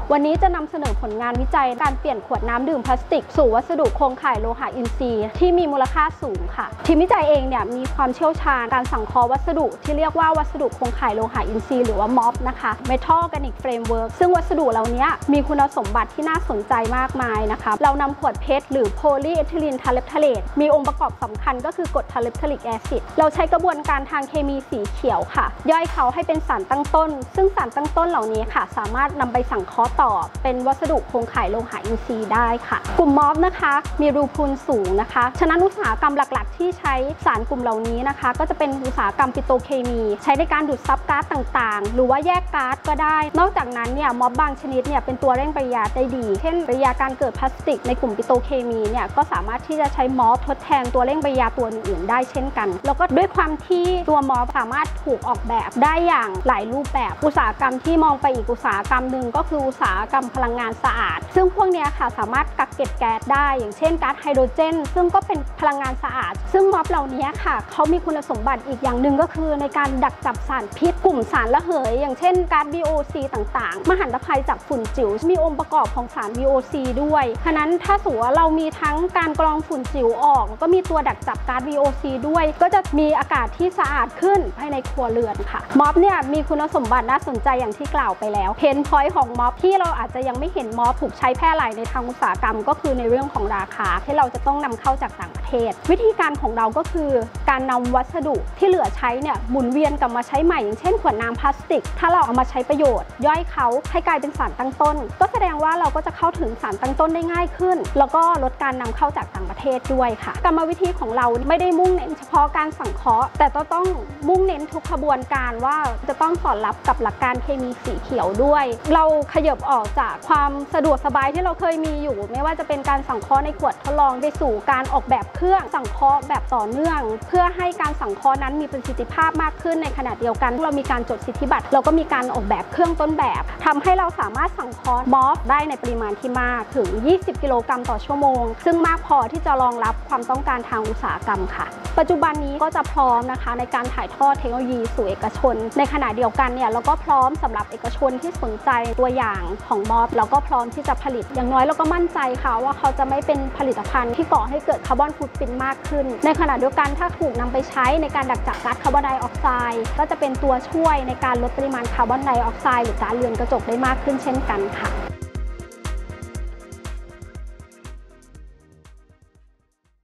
วันนี้จะนำเสนอผลงานวิจัยการเปลี่ยนขวดน้ำดื่มพลาสติกสู่วัสดุโครงข่ายโลหะอินทรีย์ที่มีมูลค่าสูงค่ะทีมวิจัยเองเนี่ยมีความเชี่ยวชาญการสังเคราะห์วัสดุที่เรียกว่าวัสดุโครงข่ายโลหะอินทรีย์หรือว่าม็อบนะคะ Metal Organic Framework ซึ่งวัสดุเหล่านี้มีคุณสมบัติที่น่าสนใจมากมายนะคะเรานำขวดเพชรหรือโพลีเอทิลีนทาเลปทาเลตมีองค์ประกอบสำคัญก็คือกรดทาเลปทาลิกแอซิดเราใช้กระบวนการทางเคมีสีเขียวค่ะย่อยเขาให้เป็นสารตั้งต้นซึ่งสารตั้งต้นเหล่านี้ค่ะสามารถนำไปสังเคราะห์ต่อเป็นวัสดุโครงข่ายโลหะอินทรีย์ได้ค่ะกลุ่มม็อบนะคะมีรูพุนสูงนะคะฉะนั้นอุตสาหกรรมหลักๆที่ใช้สารกลุ่มเหล่านี้นะคะก็จะเป็นอุตสาหกรรมปิโตรเคมีใช้ในการดูดซับก๊าซต่างๆหรือว่าแยกก๊าซก็ได้นอกจากนั้นเนี่ยม็อบบางชนิดเนี่ยเป็นตัวเร่งปฏิกิริยาได้ดีเช่นปฏิกิริยาการเกิดพลาสติกในกลุ่มปิโตรเคมีเนี่ยก็สามารถที่จะใช้ม็อบทดแทนตัวเร่งปฏิกิริยาตัวอื่นๆได้เช่นกันแล้วก็ด้วยความที่ตัวม็อบสามารถถูกออกแบบได้อย่างหลายรูปแบบอุตสาหกรรมที่มองไปอีกอุตสาหกรรมหนึ่งก็คืออุตสาหกรรมพลังงานสะอาดซึ่งพวกนี้ค่ะสามารถกักเก็บแก๊สได้อย่างเช่นก๊าซไฮโดรเจนซึ่งก็เป็นพลังงานสะอาดซึ่งม็อบเหล่านี้ค่ะเขามีคุณสมบัติอีกอย่างหนึ่งก็คือในการดักจับสารพิษกลุ่มสารระเหยอย่างเช่นก๊าซ VOC ต่างๆมหันตภัยจากฝุ่นจิ๋วมีองค์ประกอบของสาร VOC ด้วยฉะนั้นถ้าสมมุติว่าเรามีทั้งการกรองฝุ่นจิ๋วออกแล้วก็มีตัวดักจับก๊าซ VOC ด้วยก็จะมีอากาศที่สะอาดขึ้นภายในครัวเรือนค่ะม็อบเนี่ยมีคุณสมบัติน่าสนใจอย่างที่กล่าวไปแล้วเพนพอยต์ของม็อบที่เราอาจจะยังไม่เห็นม็อบถูกใช้แพร่หลายในทางอุตสาหกรรมก็คือในเรื่องของราคาที่เราจะต้องนำเข้าจากต่างประเทศวิธีการของเราก็คือการนำวัสดุที่เหลือใช้เนี่ยหมุนเวียนกลับมาใช้ใหม่อย่างเช่นขวดน้ำพลาสติกถ้าเราเอามาใช้ประโยชน์ย่อยเขาให้กลายเป็นสารตั้งต้นก็แสดงว่าเราก็จะเข้าถึงสารตั้งต้นได้ง่ายขึ้นแล้วก็ลดการนำเข้าจากต่างประเทศด้วยค่ะกรรมวิธีของเราไม่ได้มุ่งเน้นเฉพาะการสังเคราะห์แต่ต้องมุ่งเน้นทุกขบวนการว่าจะต้องสอดรับกับหลักการเคมีสีเขียวด้วยเราขยับออกจากความสะดวกสบายที่เราเคยมีอยู่ไม่ว่าจะเป็นการสังเคราะห์ในขวดทดลองไปสู่การออกแบบเครื่องสังเคราะห์แบบต่อเนื่องเพื่อให้การสังเคราะห์นั้นมีประสิทธิภาพมากขึ้นในขณะเดียวกันเรามีการจดสิทธิบัตรเราก็มีการออกแบบเครื่องต้นแบบทำให้เราสามารถสังเคราะห์ม็อบได้ในปริมาณที่มากถึง20 กิโลกรัมต่อชั่วโมงซึ่งมากพอที่จะรองรับความต้องการทางอุตสาหกรรมค่ะปัจจุบันนี้ก็จะพร้อมนะคะในการถ่ายทอดเทคโนโลยีสู่เอกชนในขณะเดียวกันเนี่ยเราก็พร้อมสำหรับเอกชนที่สนใจตัวอย่างของม็อบเราก็พร้อมที่จะผลิตอย่างน้อยเราก็มั่นใจค่ะว่าเขาจะไม่เป็นผลิตภัณฑ์ที่ก่อให้เกิดคาร์บอนฟุตพริ้นท์มากขึ้นในขณะเดียวกันถ้าถูกนำไปใช้ในการดักจับก๊าซคาร์บอนไดออกไซด์ก็จะเป็นตัวช่วยในการลดปริมาณคาร์บอนไดออกไซด์หรือก๊าซเรือนกระจกได้มากขึ้นเช่นกันค่ะ